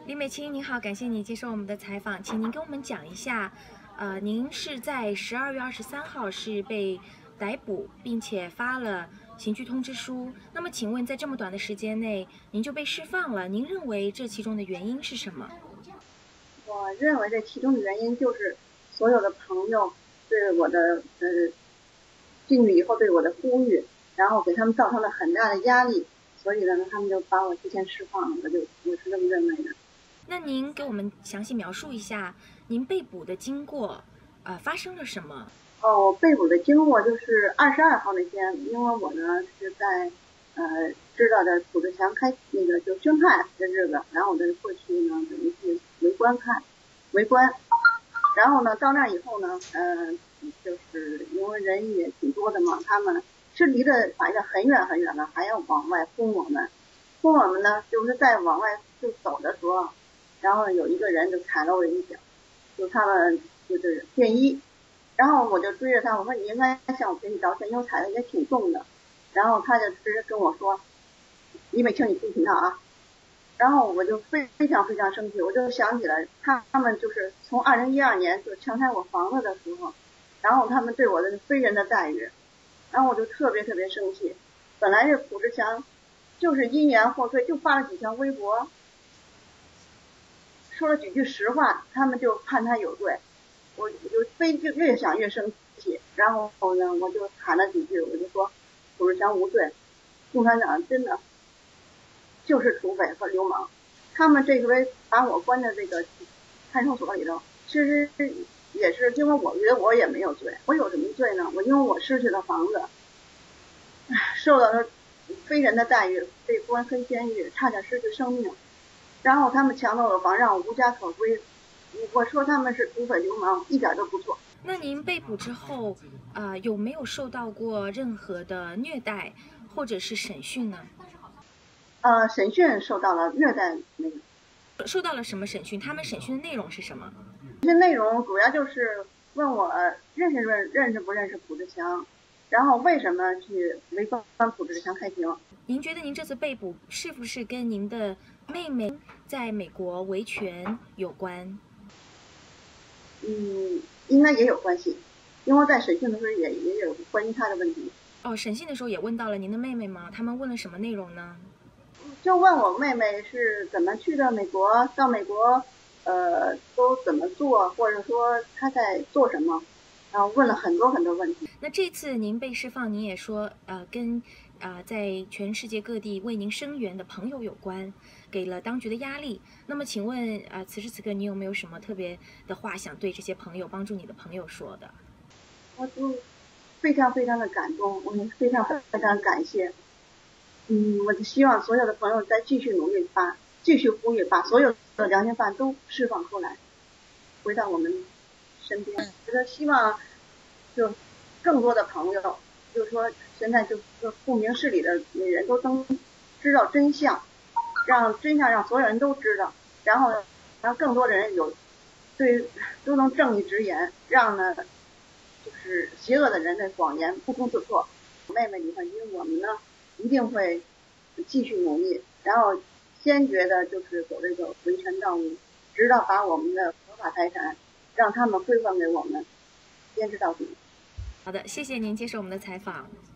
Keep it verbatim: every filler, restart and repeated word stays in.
李美清您好，感谢你接受我们的采访，请您跟我们讲一下，呃，您是在十二月二十三号是被逮捕，并且发了刑拘通知书。那么，请问在这么短的时间内，您就被释放了，您认为这其中的原因是什么？ 我认为这其中的原因就是所有的朋友对我的呃进去以后对我的呼吁，然后给他们造成了很大的压力，所以呢，他们就把我提前释放了，我就我是这么认为的。 那您给我们详细描述一下您被捕的经过，呃，发生了什么？ 哦，被捕的经过就是二十二号那天，因为我呢是在呃知道的卜志强开那个就宣判的日子，然后我就过去呢等于是围观看围观，然后呢到那以后呢，呃就是因为人也挺多的嘛，他们是离得反正很远很远了，还要往外轰我们，轰我们呢就是在往外就走的时候，然后有一个人就踩了我一脚，就他们就是便衣。然后我就追着他，我说你应该向我赔礼道歉，因为我踩的也挺重的。然后他就直接跟我说：“李美清，你听听他啊。”然后我就非非常非常生气，我就想起来他他们就是从二零一二年就强拆我房子的时候，然后他们对我的非人的待遇，然后我就特别特别生气。本来这卜志强就是因言获罪，就发了几条微博，说了几句实话，他们就判他有罪。我就非就越想越生气，然后呢，我就喊了几句，我就说卜志强无罪，共产党真的就是土匪和流氓，他们这回把我关在这个看守所里头，其实也是因为我觉得我也没有罪，我有什么罪呢？我因为我失去了房子，受到了非人的待遇，被关黑监狱，差点失去生命，然后他们抢走我房，让我无家可归。我说他们是土匪流氓，一点都不错。 那您被捕之后，呃，有没有受到过任何的虐待或者是审讯呢？ 呃，审讯受到了虐待，那个受到了什么审讯？他们审讯的内容是什么？ 这些内容主要就是问我认识认认识不认识卜志强，然后为什么去围观卜志强开庭。 您觉得您这次被捕是不是跟您的妹妹在美国维权有关？ 嗯，应该也有关系，因为在审讯的时候也也有关于他的问题。 哦，审讯的时候也问到了您的妹妹吗？他们问了什么内容呢？ 就问我妹妹是怎么去的美国，到美国呃都怎么做，或者说她在做什么，然后问了很多很多问题。 那这次您被释放，您也说呃跟呃在全世界各地为您声援的朋友有关，给了当局的压力。那么请问呃此时此刻你有没有什么特别的话想对这些朋友帮助你的朋友说的？ 我就非常非常的感动，我也非常非常感谢。嗯，我就希望所有的朋友再继续努力，把继续呼吁，把所有的良心犯都释放出来，回到我们身边。觉得希望就更多的朋友，就是说现在就是不明事理的人都能知道真相，让真相让所有人都知道，然后让更多的人有对都能正义直言，让呢就是邪恶的人的谎言不攻自破。妹妹，你看，因为我们呢一定会继续努力，然后坚决的就是走这个维权道路，直到把我们的合法财产让他们归还给我们，坚持到底。 好的，谢谢您接受我们的采访。